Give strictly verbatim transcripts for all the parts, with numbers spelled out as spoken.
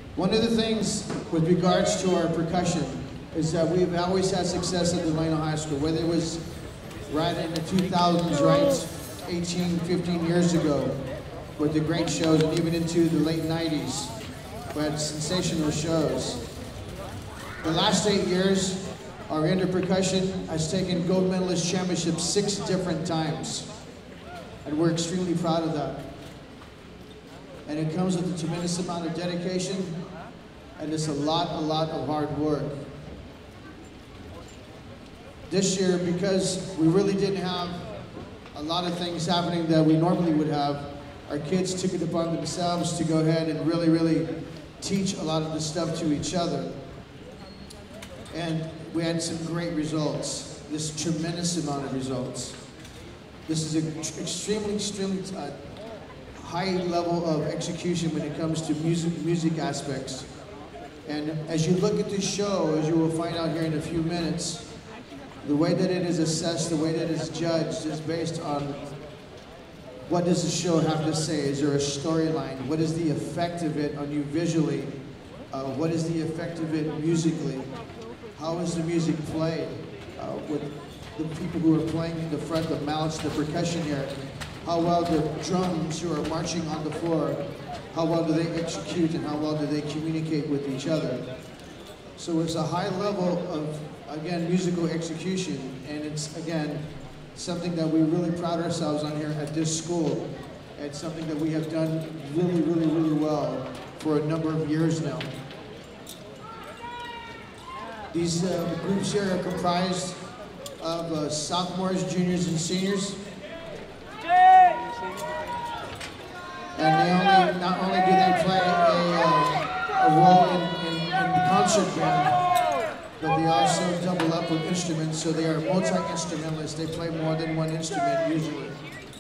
One of the things with regards to our percussion is that we've always had success at Delano High School, whether it was right in the two thousands, right, eighteen, fifteen years ago, with the great shows, and even into the late nineties, we had sensational shows. The last eight years, our indoor percussion has taken gold medalist championships six different times, and we're extremely proud of that. And it comes with a tremendous amount of dedication, and it's a lot, a lot of hard work. This year, because we really didn't have a lot of things happening that we normally would have, our kids took it upon themselves to go ahead and really, really teach a lot of this stuff to each other. And we had some great results, this tremendous amount of results. This is an extremely, extremely uh, high level of execution when it comes to music, music aspects. And as you look at this show, as you will find out here in a few minutes, the way that it is assessed, the way that it is judged is based on what does the show have to say? Is there a storyline? What is the effect of it on you visually? Uh, what is the effect of it musically? How is the music played? Uh, with the people who are playing in the front, the mallets, the percussion here, how well the drums who are marching on the floor, how well do they execute and how well do they communicate with each other? So it's a high level of, again, musical execution, and it's, again, something that we really pride ourselves on here at this school. It's something that we have done really, really, really well for a number of years now. These uh, groups here are comprised of uh, sophomores, juniors, and seniors. And they only, not only do they play a, uh, a role in, in, in the concert band, but they also double up with instruments, so they are multi-instrumentalists. They play more than one instrument usually.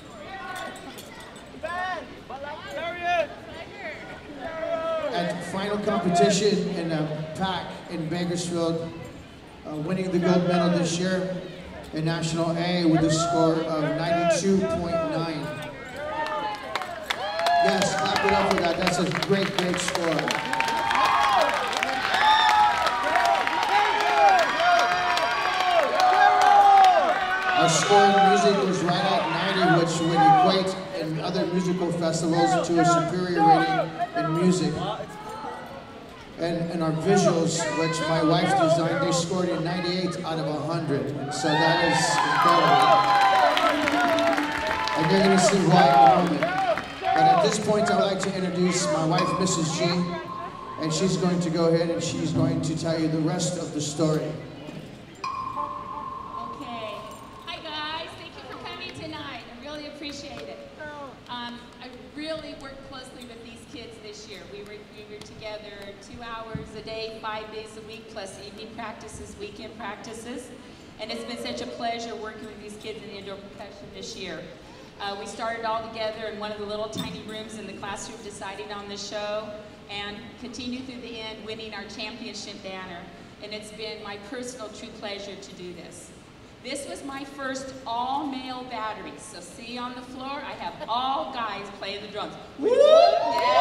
At final competition in a pack in Bakersfield, uh, winning the gold medal this year in National A with a score of ninety-two point nine. Yes, clap it up for that. That's a great, great score. Our score in music was right at ninety, which would equate in other musical festivals to a superior rating in music. And, and our visuals, which my wife designed, they scored in ninety-eight out of one hundred. So that is incredible. And you're going to see why in a moment. But at this point, I'd like to introduce my wife, Missus G, and she's going to go ahead and she's going to tell you the rest of the story. Okay. Hi, guys. Thank you for coming tonight. I really appreciate it. Um, I really worked closely with these kids this year. We were, we were together two hours a day, five days a week, plus evening practices, weekend practices. And it's been such a pleasure working with these kids in indoor percussion this year. Uh, we started all together in one of the little tiny rooms in the classroom deciding on the show and continued through the end winning our championship banner. And it's been my personal true pleasure to do this. This was my first all-male battery. So see on the floor, I have all guys playing the drums. Woo! Yeah!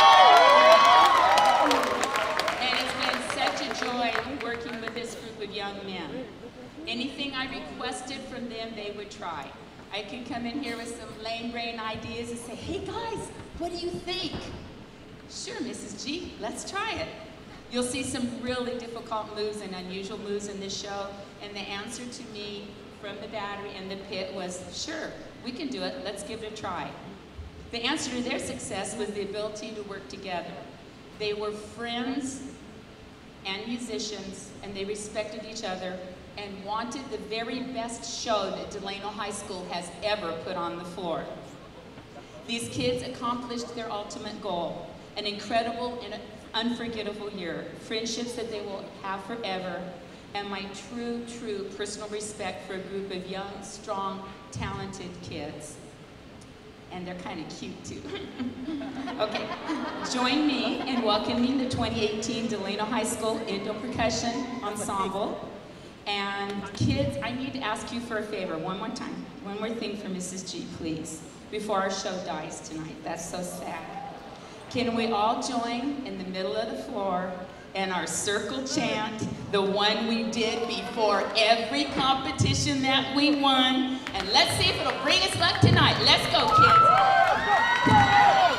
And it's been such a joy working with this group of young men. Anything I requested from them, they would try. I could come in here with some lame brain ideas and say, hey guys, what do you think? Sure, Missus G, let's try it. You'll see some really difficult moves and unusual moves in this show, and the answer to me from the battery and the pit was, sure, we can do it, let's give it a try. The answer to their success was the ability to work together. They were friends and musicians, and they respected each other and wanted the very best show that Delano High School has ever put on the floor. These kids accomplished their ultimate goal, an incredible and unforgettable year, friendships that they will have forever, and my true, true personal respect for a group of young, strong, talented kids. And they're kind of cute too. Okay, join me in welcoming the twenty eighteen Delano High School Indoor Percussion Ensemble. And kids, I need to ask you for a favor, one more time. One more thing for Missus G, please, before our show dies tonight. That's so sad. Can we all join in the middle of the floor and our circle chant, the one we did before every competition that we won? And let's see if it'll bring us luck tonight. Let's go, kids.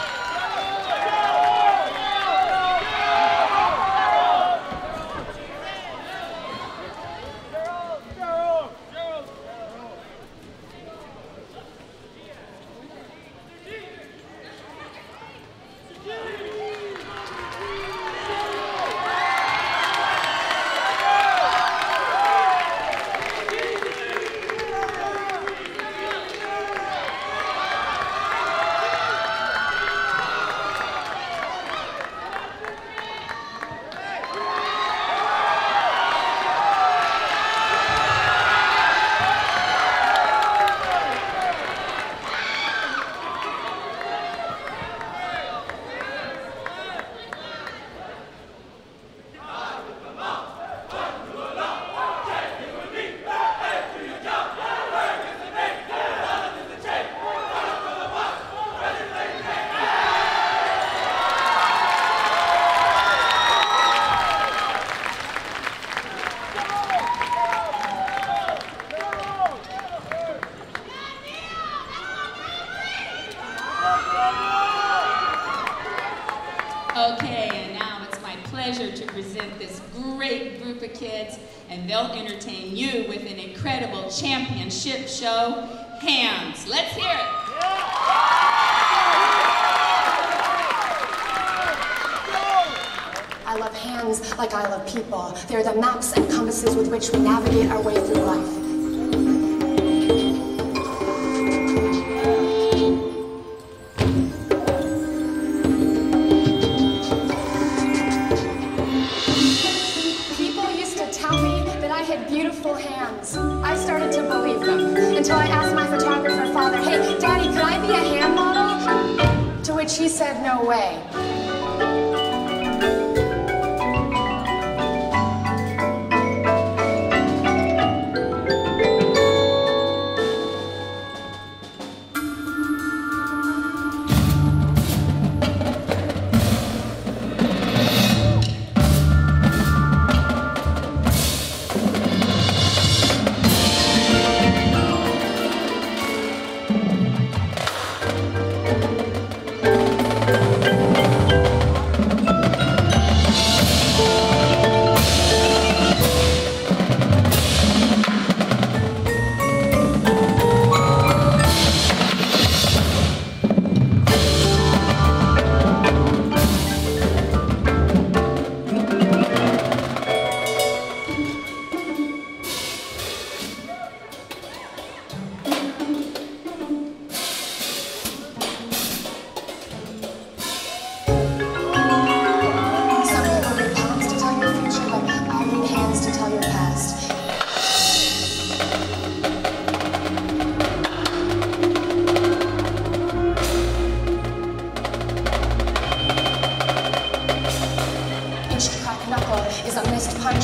Okay, and now it's my pleasure to present this great group of kids, and they'll entertain you with an incredible championship show, Hands. Let's hear it. I love hands like I love people. They're the maps and compasses with which we navigate our way through life. Beautiful hands. I started to believe them until I asked my photographer father, "Hey, Daddy, could I be a hand model?" To which he said, "No way." Is a missed punch.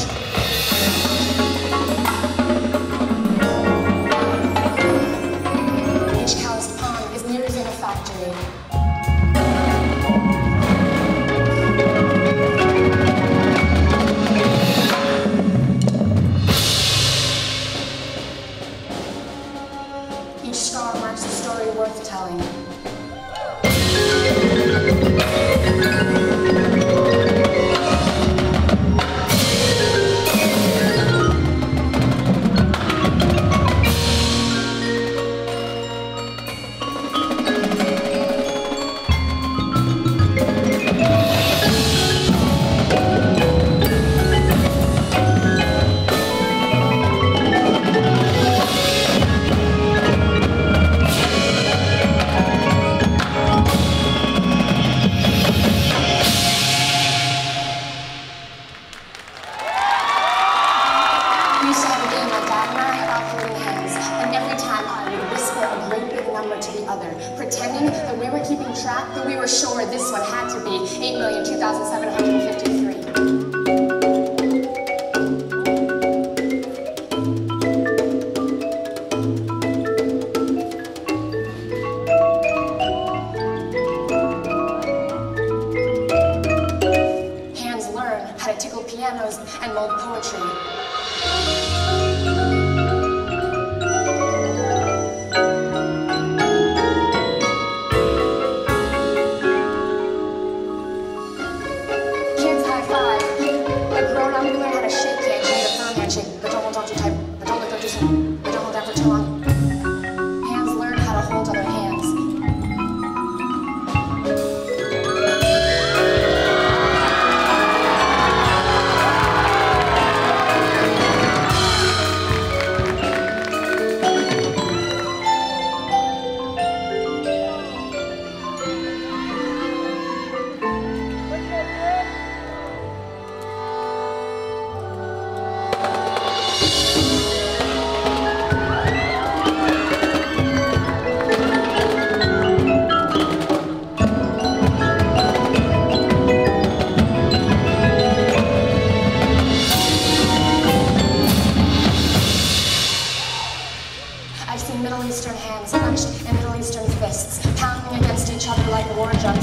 Each calloused palm is mirrors in a factory. Each scar marks a story worth telling. To the other, pretending that we were keeping track, that we were sure this one had to be eight million two thousand seven hundred fifty-three. and mold poetry. Kids high five. A grown up, we learn how to shake hands. You need a firm handshake, but don't hold on too tight. But don't let go too soon. But don't hold down for too long. Hands learn how to hold other hands. I've seen Middle Eastern hands clenched and Middle Eastern fists pounding against each other like war drums.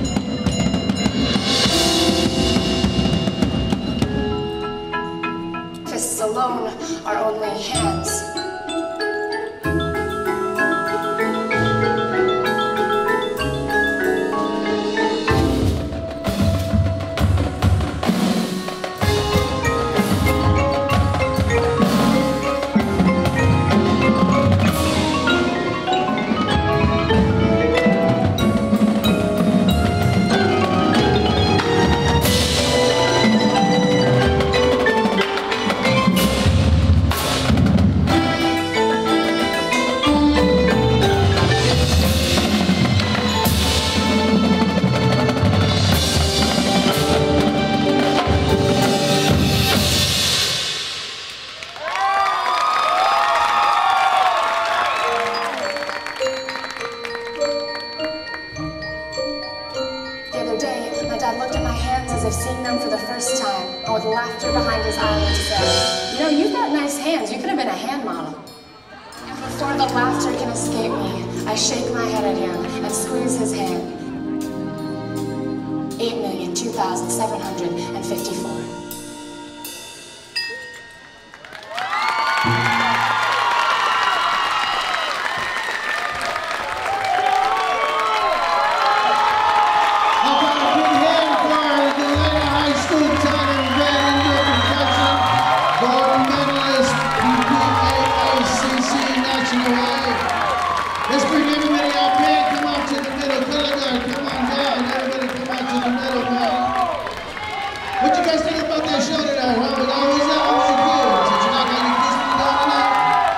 Fists alone are only hands. Dad looked at my hands as if seeing them for the first time, and with laughter behind his eyelids said, "You know, you've got nice hands. You could have been a hand model." And before the laughter can escape me, I shake my head at him and squeeze his hand. Eight million, two thousand, seven hundred and fifty-four. Let's bring everybody out back. Come on to the middle. Color guard, come on down. Everybody come out to the middle, man. What you guys think about that show tonight, huh? We always out. Always good. So you're not going to kiss me down tonight?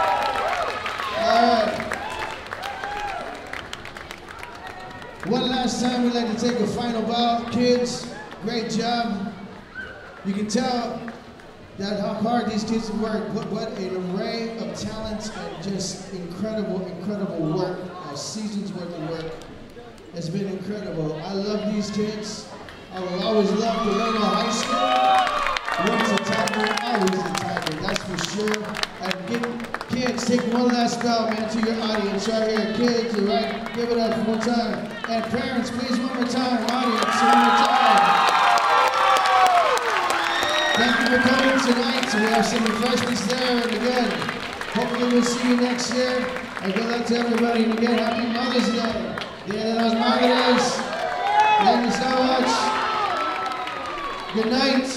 All right. One last time, we'd like to take a final bow. Kids, great job. You can tell that how hard these kids work, what, what an array of talents and just incredible, incredible work, a season's worth of work. It's been incredible. I love these kids. I will always love Delano High School. Once a tiger, always a tiger, that's for sure. And get, kids, take one last bow, man, to your audience right here. Kids, all right, give it up one time. And parents, please, one more time. Audience, one more time. Thank you for coming tonight. So we have some refreshments there, and again, hopefully we'll see you next year. And good luck to everybody. And again, happy Mother's Day. Dia de las Madres. Thank you so much. Good night.